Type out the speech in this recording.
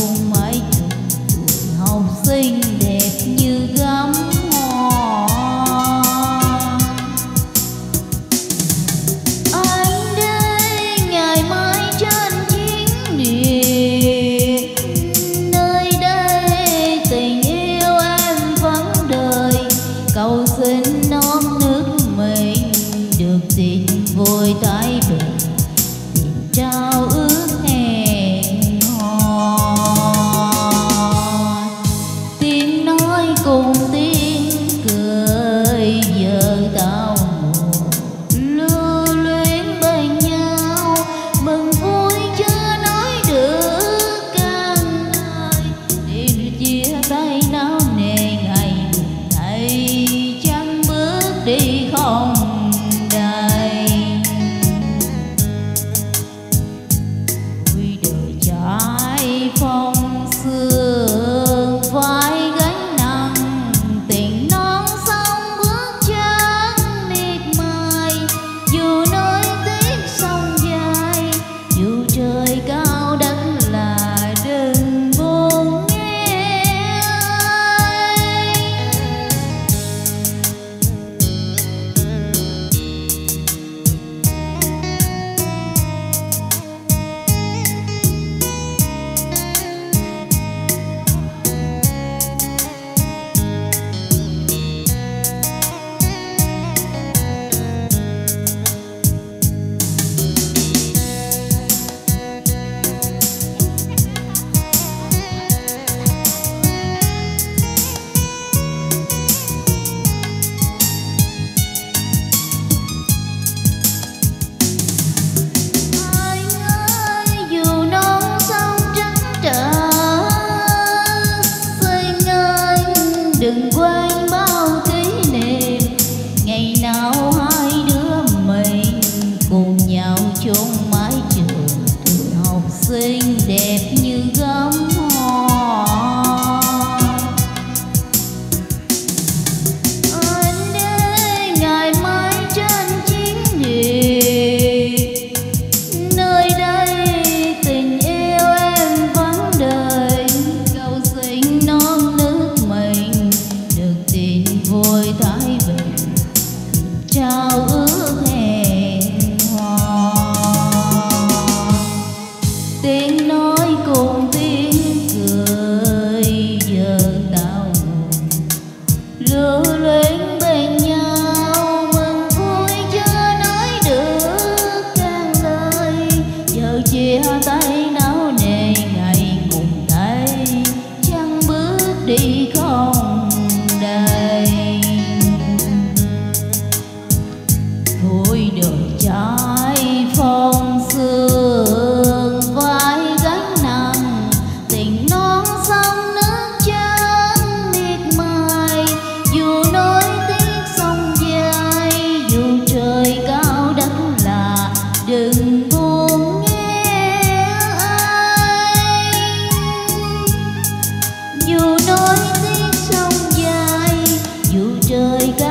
chuông mái trường tuổi học sinh đẹp như gấm hoa. Anh đây ngày mai trên chiến địa, nơi đây tình yêu em vẫn đợi. Cầu xin non nước mình được tin vui tái về, tình trao ước hẹn hò. Tiếng nói cùng tiếng cười giờ tao lưu luyến bên nhau, mừng vui chưa nói được can lời. Đêm chia tay náo nề ngày này chẳng bước đi không đầy. Vui đời trái phong sương vai gánh nặng, tình non sông bước chân miệt mài. Dù nối tiếc sông dài, dù trời cao đất là đừng buồn nghe ai. Đừng quên bao kỷ niệm ngày nào hai đứa mình cùng nhau chung mái trường tuổi học sinh đẹp như gấm hoa. Anh đây ngày mai trên chiến địa, nơi đây tình yêu em vẫn đợi. Cầu xin non nước mình được tin vui tái về, trao ước hẹn hò. Tiếng nói cùng tiếng cười giờ tao lưu luyến bên nhau, mừng vui chưa nói được can lời. Giờ chia tay náo nề ngày cùng thấy chẳng bước đi không đầy. Thôi đời trái phong sương vai gánh nặng, tình non sông nước chân miệt mài. Dù nối tiếc sông dài, dù trời cao đất là đừng buồn nghe ai. Dù nối tiếc sông dài, dù trời cao